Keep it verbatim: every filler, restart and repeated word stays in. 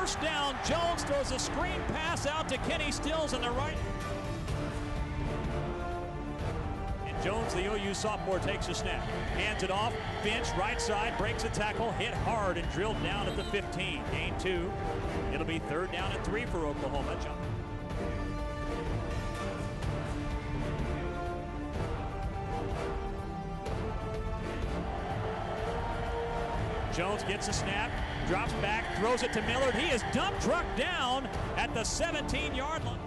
First down, Jones throws a screen pass out to Kenny Stills on the right. And Jones, the O U sophomore, takes a snap. Hands it off, Finch, right side, breaks a tackle, hit hard and drilled down at the fifteen. Gain two. It'll be third down and three for Oklahoma. Jump. Jones gets a snap, drops back, throws it to Millard. He is dump trucked down at the seventeen-yard line.